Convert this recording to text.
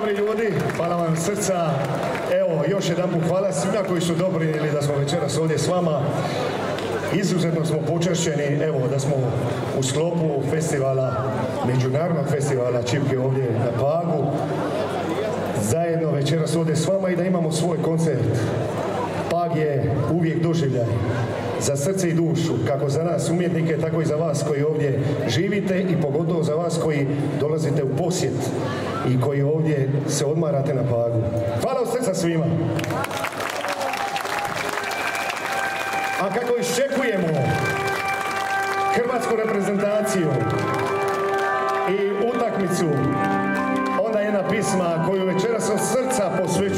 mi ljudi, hvala vam srca. Evo, još jedan put hvala svima koji su doprinijeli da smo večeras ovdje s vama. Izuzetno smo počašćeni, evo, da smo u sklopu festivala, međunarodnog festivala Čipke ovdje na Pagu. Zajedno večeras ovdje s vama i da imamo svoj koncert. Pag je uvijek doživljaj za srce i dušu, kako za nas umjetnike, tako i za vas koji ovdje živite i pogotovo za vas koji dolazite u posjet i koji ovdje se odmarate na Pagu. Hvala od srca svima! A kako iščekujemo hrvatsku reprezentaciju i utakmicu, onda jedna pisma koju večeras od srca posvećujem